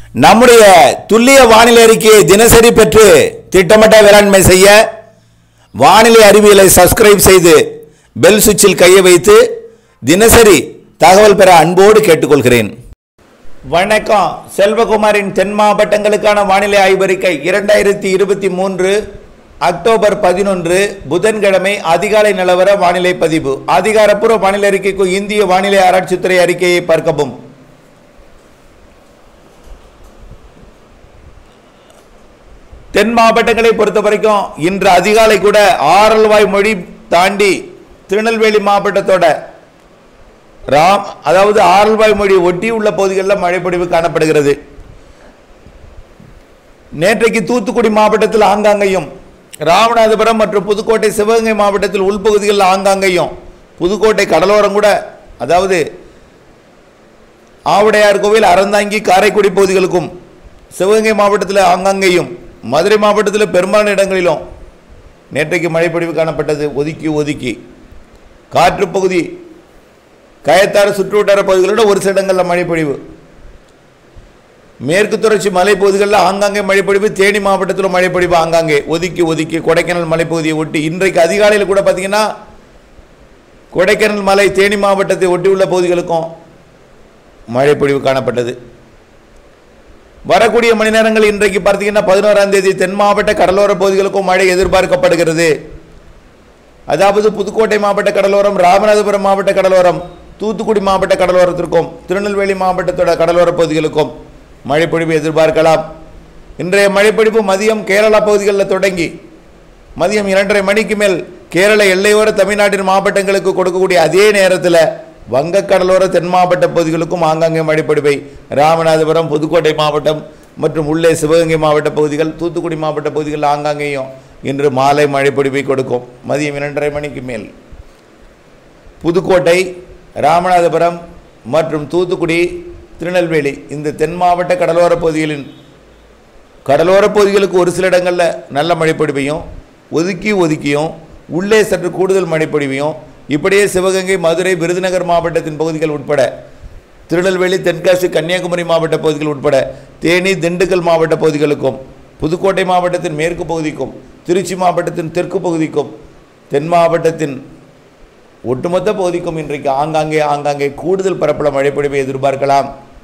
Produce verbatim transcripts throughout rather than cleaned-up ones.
நம்முடைய துல்லிய வானிலை அறிக்கையை தினசரி பெற்று திட்டமிட்ட வேளாண்மை செய்ய வானிலை அறிவியலை சப்ஸ்கிரைப் செய்து பெல் சுவிட்சில் கையை வைத்து தினசரி தகவல் பெற அன்போடு கேட்டுக்கொள்கிறேன். வணக்கம். செல்வகுமாரின் தென் மாவட்டங்களுக்கான வானிலை ஆய்வறிக்கை இரண்டாயிரத்தி இருபத்தி மூன்று அக்டோபர் பதினொன்று புதன்கிழமை அதிகாலை நிலவர வானிலை பதிவு. அதிகாரப்பூர்வ வானிலை அறிக்கைக்கு இந்திய வானிலை ஆராய்ச்சித்துறை அறிக்கையை பார்க்கவும். தென் மாவட்டங்களை பொறுத்த வரைக்கும் இன்று அதிகாலை கூட ஆரல்வாய் மொழி தாண்டி திருநெல்வேலி மாவட்டத்தோட ராம் அதாவது ஆரல்வாய் மொழி ஒட்டி உள்ள பகுதிகளில் மழைப்பொழிவு காணப்படுகிறது. நேற்றைக்கு தூத்துக்குடி மாவட்டத்தில் ஆங்காங்கையும், ராமநாதபுரம் மற்றும் புதுக்கோட்டை சிவகங்கை மாவட்டத்தில் உள்பகுதிகளில் ஆங்காங்கையும், புதுக்கோட்டை கடலோரம் கூட அதாவது ஆவுடையார் கோவில், அறந்தாங்கி, காரைக்குடி பகுதிகளுக்கும், சிவகங்கை மாவட்டத்தில் ஆங்காங்கையும், மதுரை மாவட்டத்தில் பெரும்பாலான இடங்களிலும் நேற்றைக்கு மழைப்பொழிவு காணப்பட்டது. ஒதுக்கி ஒதுக்கி காற்று பகுதி கயத்தாறு சுற்றுவட்டார பகுதிகளோட ஒரு சில இடங்களில் மழைப்பொழிவு. மேற்கு தொடர்ச்சி மலைப்பகுதிகளில் ஆங்காங்கே மழைப்பொழிவு. தேனி மாவட்டத்தில் மழைப்பொழிவு ஆங்காங்கே ஒதுக்கி ஒதுக்கி. கொடைக்கானல் மலைப்பகுதியை ஒட்டி இன்றைக்கு அதிகாலையில் கூட பார்த்தீங்கன்னா கொடைக்கானல் மலை தேனி மாவட்டத்தை ஒட்டி உள்ள பகுதிகளுக்கும் மழைப்பொழிவு காணப்பட்டது. வரக்கூடிய மணி நேரங்கள் இன்றைக்கு பார்த்தீங்கன்னா பதினோராம் தேதி தென் மாவட்ட கடலோர பகுதிகளுக்கும் மழை எதிர்பார்க்கப்படுகிறது. அதாவது புதுக்கோட்டை மாவட்ட கடலோரம், ராமநாதபுரம் மாவட்ட கடலோரம், தூத்துக்குடி மாவட்ட கடலோரத்திற்கும், திருநெல்வேலி மாவட்டத்தோட கடலோர பகுதிகளுக்கும் மழைப்பொழிவு எதிர்பார்க்கலாம். இன்றைய மழைப்பொழிவு மதியம் கேரளா பகுதிகளில் தொடங்கி மதியம் இரண்டரை மணிக்கு மேல் கேரள எல்லையோர தமிழ்நாட்டின் மாவட்டங்களுக்கு கொடுக்கக்கூடிய அதே நேரத்தில் வங்கக்கடலோர தென் மாவட்ட பகுதிகளுக்கும் ஆங்காங்கே மழைப்பொழிவை ராமநாதபுரம், புதுக்கோட்டை மாவட்டம் மற்றும் உள்ளே சிவகங்கை மாவட்ட பகுதிகள், தூத்துக்குடி மாவட்ட பகுதிகள் ஆங்காங்கேயும் இன்று மாலை மழைப்பொழிவை கொடுக்கும். மதியம் இரண்டரை மணிக்கு மேல் புதுக்கோட்டை, ராமநாதபுரம் மற்றும் தூத்துக்குடி, திருநெல்வேலி இந்த தென் மாவட்ட கடலோர பகுதிகளின் கடலோர பகுதிகளுக்கு ஒரு சில இடங்களில் நல்ல மழைப்பொழிவையும், ஒதுக்கி ஒதுக்கியும் உள்ளே சற்று கூடுதல் மழைப்பொழிவையும், இப்படியே சிவகங்கை, மதுரை, விருதுநகர் மாவட்டத்தின் பகுதிகள் உட்பட திருநெல்வேலி, தென்காசி, கன்னியாகுமரி மாவட்ட பகுதிகள் உட்பட தேனி, திண்டுக்கல் மாவட்ட பகுதிகளுக்கும், புதுக்கோட்டை மாவட்டத்தின் மேற்கு பகுதிக்கும், திருச்சி மாவட்டத்தின் தெற்கு பகுதிக்கும், தென் மாவட்டத்தின் ஒட்டுமொத்த பகுதிக்கும் இன்றைக்கு ஆங்காங்கே ஆங்காங்கே கூடுதல் பரப்பளவு மழைப்பொழிவை எதிர்பார்க்கலாம்.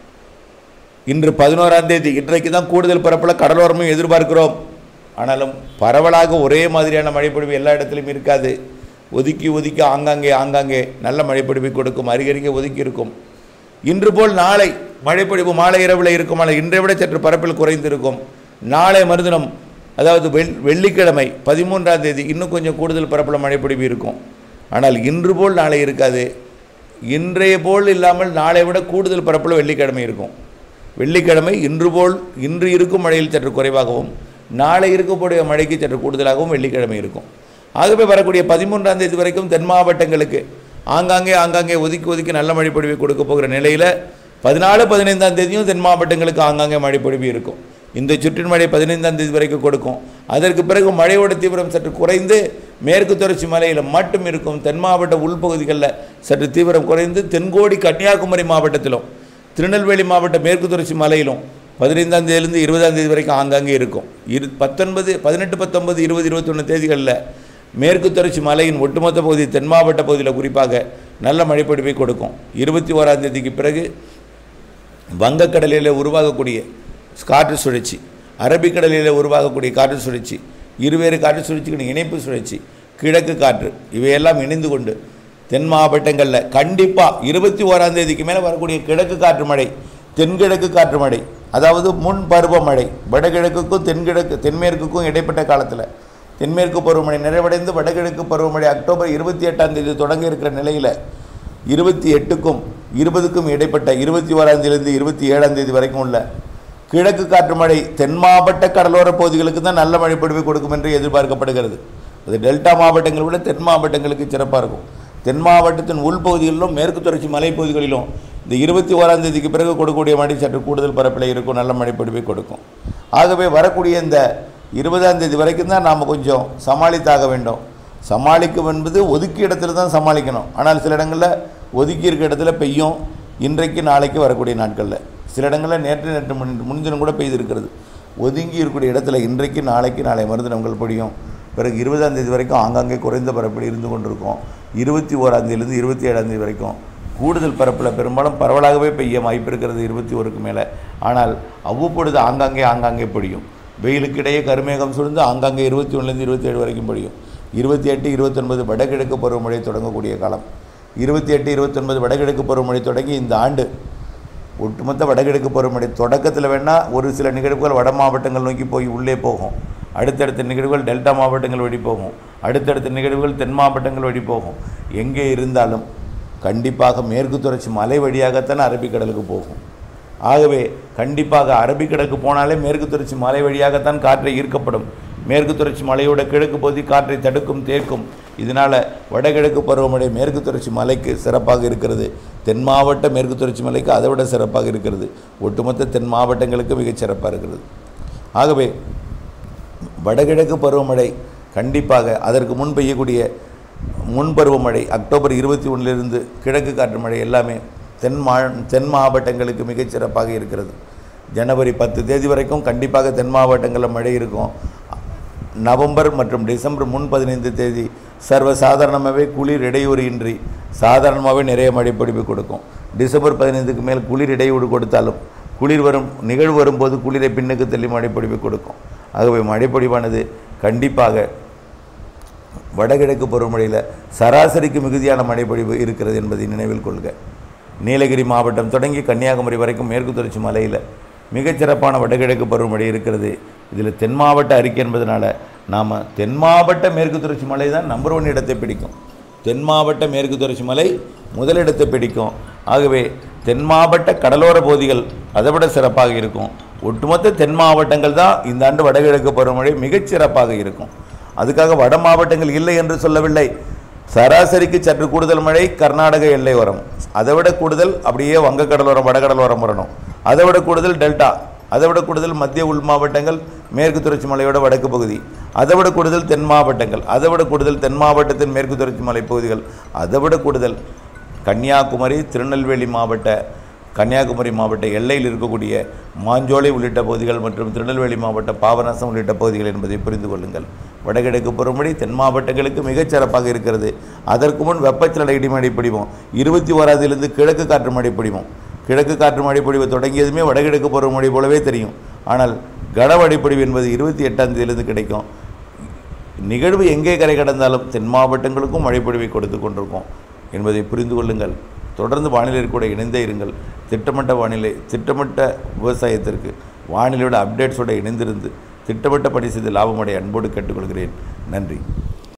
இன்று பதினோராம் தேதி, இன்றைக்கு தான் கூடுதல் பரப்பளவு கடலோரமும் எதிர்பார்க்கிறோம். ஆனாலும் பரவலாக ஒரே மாதிரியான மழைப்பொழிவு எல்லா இடத்துலையும் இருக்காது. ஒதுக்கி ஒதுக்கி ஆங்காங்கே ஆங்காங்கே நல்ல மழைப்பொழிவை கொடுக்கும். அருகருகே ஒதுக்கி இருக்கும். இன்று போல் நாளை மழைப்பொழிவு மாலை இரவில் இருக்கும். ஆனால் இன்றை விட சற்று பரப்பில் குறைந்திருக்கும். நாளை மறுதினம் அதாவது வெள் வெள்ளிக்கிழமை பதிமூன்றாம் தேதி இன்னும் கொஞ்சம் கூடுதல் பரப்பில் மழைப்பொழிவு இருக்கும். ஆனால் இன்று போல் நாளை இருக்காது. இன்றைய போல் இல்லாமல் நாளை விட கூடுதல் பரப்பில் வெள்ளிக்கிழமை இருக்கும். வெள்ளிக்கிழமை இன்று போல் இன்று இருக்கும் மழையில் சற்று குறைவாகவும், நாளை இருக்கக்கூடிய மழைக்கு சற்று கூடுதலாகவும் வெள்ளிக்கிழமை இருக்கும். ஆகவே வரக்கூடிய பதிமூன்றாம் தேதி வரைக்கும் தென் மாவட்டங்களுக்கு ஆங்காங்கே ஆங்காங்கே ஒதுக்கி ஒதுக்கி நல்ல மழைப்பொழிவை கொடுக்க போகிற நிலையில் பதினாலு பதினைந்தாம் தேதியும் தென் மாவட்டங்களுக்கு ஆங்காங்கே மழைப்பொழிவு இருக்கும். இந்த சுற்றின் மழை பதினைந்தாம் தேதி வரைக்கும் கொடுக்கும். அதற்கு பிறகு மழையோட தீவிரம் சற்று குறைந்து மேற்கு தொடர்ச்சி மலையில் மட்டும் இருக்கும். தென் மாவட்ட உள்பகுதிகளில் சற்று தீவிரம் குறைந்து தென்கோடி, கன்னியாகுமரி மாவட்டத்திலும், திருநெல்வேலி மாவட்ட மேற்கு தொடர்ச்சி மலையிலும் பதினைந்தாம் தேதியிலிருந்து இருபதாம் தேதி வரைக்கும் ஆங்காங்கே இருக்கும். இரு பத்தொன்பது பதினெட்டு பத்தொன்பது இருபது இருபத்தொன்று தேதிகளில் மேற்கு தொடர்ச்சி மலையின் ஒட்டுமொத்த பகுதி தென் மாவட்ட பகுதியில் குறிப்பாக நல்ல மழைப்பொழிவை கொடுக்கும். இருபத்தி ஓராம் தேதிக்கு பிறகு வங்கக்கடலில் உருவாகக்கூடிய காற்று சுழற்சி, அரபிக்கடலில் உருவாகக்கூடிய காற்று சுழற்சி, இருவேறு காற்று சுழற்சிகளின் இணைப்பு சுழற்சி, கிழக்கு காற்று இவையெல்லாம் இணைந்து கொண்டு தென் மாவட்டங்களில் கண்டிப்பாக இருபத்தி ஓராம் தேதிக்கு மேலே வரக்கூடிய கிழக்கு காற்று மழை, தென்கிழக்கு காற்று மழை, அதாவது முன் பருவமழை, வடகிழக்குக்கும் தென்கிழக்கு தென்மேற்குக்கும் இடைப்பட்ட காலத்தில் தென்மேற்கு பருவமழை நிறைவடைந்து வடகிழக்கு பருவமழை அக்டோபர் இருபத்தி எட்டாம் தேதி தொடங்க இருக்கிற நிலையில் இருபத்தி எட்டுக்கும் இருபதுக்கும் இடைப்பட்ட இருபத்தி ஓராம் தேதியிலிருந்து இருபத்தி ஏழாம் தேதி வரைக்கும் உள்ள கிழக்கு காற்று மழை தென் மாவட்ட கடலோர பகுதிகளுக்கு தான் நல்ல மழைப்பொழிவை கொடுக்கும் என்று எதிர்பார்க்கப்படுகிறது. அது டெல்டா மாவட்டங்களை விட தென் மாவட்டங்களுக்கு சிறப்பாக இருக்கும். தென் மாவட்டத்தின் உள்பகுதிகளிலும் மேற்கு தொடர்ச்சி மலைப்பகுதிகளிலும் இந்த இருபத்தி ஓராம் தேதிக்கு பிறகு கொடுக்கக்கூடிய மழை சற்று கூடுதல் பரப்பில் இருக்கும். நல்ல மழைப்பொழிவை கொடுக்கும். ஆகவே வரக்கூடிய இந்த இருபதாம் தேதி வரைக்கும் தான் நாம் கொஞ்சம் சமாளித்தாக வேண்டும். சமாளிக்கும் என்பது ஒதுக்கி இடத்துல தான் சமாளிக்கணும். ஆனால் சில இடங்களில் ஒதுக்கி இருக்க இடத்துல பெய்யும். இன்றைக்கு நாளைக்கு வரக்கூடிய நாட்களில் சில இடங்களில் நேற்று நேற்று முன் முன்தினம் கூட பெய்திருக்கிறது. ஒதுங்கி இருக்கக்கூடிய இடத்துல இன்றைக்கு நாளைக்கு நாளை மறுதினங்கள் பொழியும். பிறகு இருபதாம் தேதி வரைக்கும் ஆங்காங்கே குறைந்த பரப்பில் இருந்து கொண்டிருக்கும். இருபத்தி ஓராம் தேதியிலிருந்து இருபத்தி ஏழாம் தேதி வரைக்கும் கூடுதல் பரப்பில் பெரும்பாலும் பரவலாகவே பெய்ய வாய்ப்பு இருக்கிறது இருபத்தி ஓருக்கு மேலே. ஆனால் அவ்வப்பொழுது ஆங்காங்கே ஆங்காங்கே பொழியும். வெயிலுக்கு இடையே கருமேகம் சுழ்ந்து ஆங்காங்கே இருபத்தி ஒன்றுலேருந்து இருபத்தி ஏழு வரைக்கும் பொழியும். இருபத்தி எட்டு இருபத்தொன்பது வடகிழக்கு பருவமழை தொடங்கக்கூடிய காலம். இருபத்தி எட்டு இருபத்தொன்பது வடகிழக்கு பருவமழை தொடங்கி இந்த ஆண்டு ஒட்டுமொத்த வடகிழக்கு பருவமழை தொடக்கத்தில் வேணால் ஒரு சில நிகழ்வுகள் வட மாவட்டங்கள் நோக்கி போய் உள்ளே போகும். அடுத்தடுத்த நிகழ்வுகள் டெல்டா மாவட்டங்கள் வழி போகும். அடுத்தடுத்த நிகழ்வுகள் தென் மாவட்டங்கள் வழி போகும். எங்கே இருந்தாலும் கண்டிப்பாக மேற்கு தொடர்ச்சி மலை வழியாகத்தான் அரபிக்கடலுக்கு போகும். ஆகவே கண்டிப்பாக அரபிக்கடலுக்கு போனாலே மேற்கு தொடர்ச்சி மலை வழியாகத்தான் காற்றை ஈர்க்கப்படும். மேற்கு தொடர்ச்சி மலையோட கிழக்கு பகுதி காற்றை தடுக்கும் தேக்கும். இதனால் வடகிழக்கு பருவமழை மேற்கு தொடர்ச்சி மலைக்கு சிறப்பாக இருக்கிறது. தென் மாவட்ட மேற்கு தொடர்ச்சி மலைக்கு அதை விட சிறப்பாக இருக்கிறது. ஒட்டுமொத்த தென் மாவட்டங்களுக்கு மிகச் சிறப்பாக இருக்கிறது. ஆகவே வடகிழக்கு பருவமழை கண்டிப்பாக அதற்கு முன் பெய்யக்கூடிய முன்பருவமழை அக்டோபர் இருபத்தி ஒன்றிலிருந்து கிழக்கு காற்று மழை எல்லாமே தென் மா தென் மாவட்டங்களுக்கு மிகச் சிறப்பாக இருக்கிறது. ஜனவரி பத்து தேதி வரைக்கும் கண்டிப்பாக தென் மாவட்டங்களில் மழை இருக்கும். நவம்பர் மற்றும் டிசம்பர் முன் பதினைந்து தேதி சர்வசாதாரணமாகவே குளிர் இடையூறு இன்றி சாதாரணமாகவே நிறைய மழைப்பொழிவு கொடுக்கும். டிசம்பர் பதினைந்துக்கு மேல் குளிர் இடையூறு கொடுத்தாலும் குளிர் வரும் நிகழ்வு வரும்போது குளிரை பின்னுக்கு தள்ளி மழைப்பொழிவு கொடுக்கும். ஆகவே மழைப்பொழிவானது கண்டிப்பாக வடகிழக்கு பருவமழையில் சராசரிக்கு மிகுதியான மழைப்பொழிவு இருக்கிறது என்பதை நினைவில் கொள்க. நீலகிரி மாவட்டம் தொடங்கி கன்னியாகுமரி வரைக்கும் மேற்கு தொடர்ச்சி மலையில் மிகச்சிறப்பான வடகிழக்கு பருவமழை இருக்கிறது. இதில் தென் மாவட்ட அறிக்கை என்பதனால நாம் தென் மாவட்ட மேற்கு தொடர்ச்சி மலை தான் நம்பர் ஒன் இடத்தை பிடிக்கும். தென் மாவட்ட மேற்கு தொடர்ச்சி மலை முதலிடத்தை பிடிக்கும். ஆகவே தென் மாவட்ட கடலோர பகுதிகள் அதை விட சிறப்பாக இருக்கும். ஒட்டுமொத்த தென் மாவட்டங்கள் தான் இந்த ஆண்டு வடகிழக்கு பருவமழை மிகச் சிறப்பாக இருக்கும். அதுக்காக வட மாவட்டங்கள் இல்லை என்று சொல்லவில்லை. சராசரிக்கு சற்று கூடுதல் மழை கர்நாடக எல்லை வரும். அதை விட கூடுதல் அப்படியே வங்கக்கடலோரம் வடகடலோரம் வரணும். அதை விட கூடுதல் டெல்டா, அதை விட கூடுதல் மத்திய உள் மாவட்டங்கள் மேற்கு தொடர்ச்சி மலையோட வடக்கு பகுதி, அதை விட கூடுதல் தென் மாவட்டங்கள், அதை விட கூடுதல் தென் மாவட்டத்தின் மேற்கு தொடர்ச்சி மலை பகுதிகள், அதை விட கூடுதல் கன்னியாகுமரி திருநெல்வேலி மாவட்ட கன்னியாகுமரி மாவட்ட எல்லையில் இருக்கக்கூடிய மாஞ்சோலை உள்ளிட்ட பகுதிகள் மற்றும் திருநெல்வேலி மாவட்ட பாபநாசம் உள்ளிட்ட பகுதிகள் என்பதை புரிந்து கொள்ளுங்கள். வடகிழக்கு பருவமழை தென் மாவட்டங்களுக்கு மிகச் சிறப்பாக இருக்கிறது. அதற்கு முன் வெப்பச்சலன இடிமழை பொழிவும் இருபத்தி ஓராதிலிருந்து கிழக்கு காற்று மழை பொழிவும். கிழக்கு காற்று மழை பொழிவு தொடங்கியதுமே வடகிழக்கு பருவமழை போலவே தெரியும். ஆனால் கனமழை பொழிவு என்பது இருபத்தி எட்டாம் தேதியிலிருந்து கிடைக்கும். நிகழ்வு எங்கே கரை கடந்தாலும் தென் மாவட்டங்களுக்கும் மழை பொழிவை கொடுத்து கொண்டிருக்கும் என்பதை புரிந்து கொள்ளுங்கள். தொடர்ந்து வானிலை கூட இணைந்தே இருங்கள். திட்டமிட்ட வானிலை திட்டமிட்ட விவசாயத்திற்கு வானிலையோட அப்டேட்ஸோடு இணைந்திருந்து திட்டமிட்ட பணி செய்து லாபமடைய அன்போடு கேட்டுக்கொள்கிறேன். நன்றி.